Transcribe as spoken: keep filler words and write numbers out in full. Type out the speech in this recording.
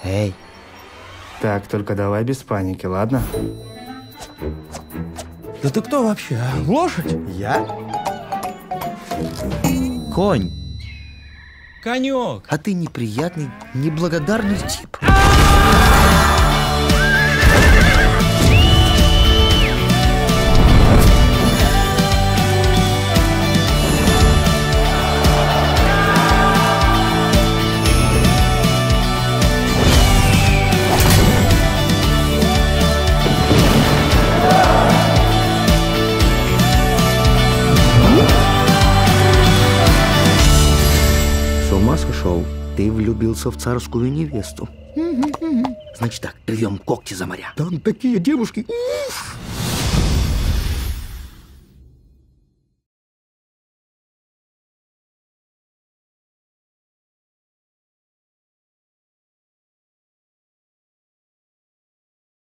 Эй. Так, только давай без паники, ладно? Да ты кто вообще, а? Лошадь? Я? Конь. Конек. А ты неприятный, неблагодарный тип. С ума сошел? Ты влюбился в царскую невесту. Значит так, рвем когти за моря. Там такие девушки. Уф!